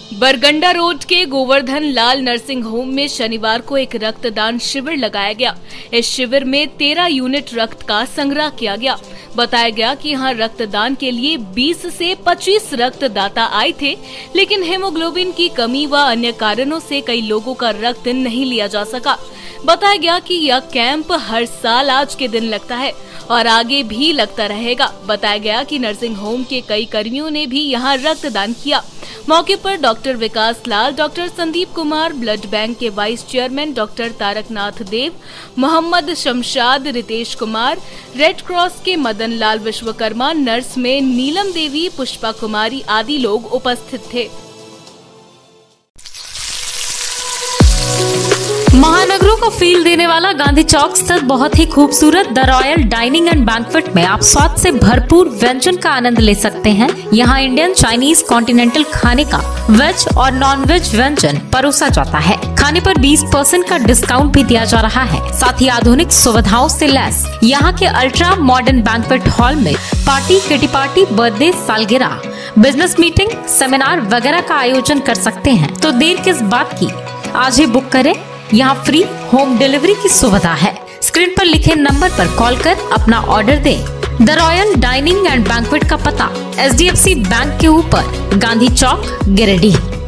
बरगंडा road के गोवर्धन लाल nursing home में शनिवार को एक रक्तदान शिविर लगाया गया। इस शिविर में 13 यूनिट रक्त का संग्रह किया गया। बताया गया कि यहाँ रक्तदान के लिए 20 से 25 रक्तदाता आए थे, लेकिन हेमोग्लोबिन की कमी व अन्य कारणों से कई लोगों का रक्त नहीं लिया जा सका। बताया गया कि यह कैंप हर साल आज के दिन लगता है और आगे भी लगता रहेगा। बताया गया कि नर्सिंग होम के कई कर्मियों ने भी यहाँ रक्तदान किया। मौके पर doctor Vikas Lal, doctor Sandeep Kumar, blood bank के vice chairman doctor Taraknath Dev, Mohammad Shamshad, Ritesh Kumar, red cross के मदन लाल विश्वकर्मा, नर्स में नीलम देवी, पुष्पा कुमारी आदि लोग उपस्थित थे। महानगरों को फील देने वाला गांधी चौक स्थित बहुत ही खूबसूरत the royal dining and banquet में आप स्वाद से भरपूर व्यंजन का आनंद ले सकते हैं। यहाँ इंडियन, चाइनीज, कॉन्टिनेंटल खाने का वेज और नॉन वेज व्यंजन परोसा जाता है। खाने पर 20% का डिस्काउंट भी दिया जा रहा है। साथ ही आधुनिक सुविधाओं से लैस यहाँ के अल्ट्रा मॉडर्न बैंक्वेट हॉल में पार्टी, किटी पार्टी, बर्थडे, सालगिरह, बिजनेस मीटिंग, सेमिनार वगैरह का आयोजन कर सकते हैं। तो देर किस बात की, आज ही बुक करें। यहाँ फ्री होम डिलीवरी की सुविधा है। स्क्रीन पर लिखे नंबर पर कॉल कर अपना ऑर्डर दें। The royal dining and banquet का पता SDFC बैंक के ऊपर, गांधी चौक, गिरिडीह।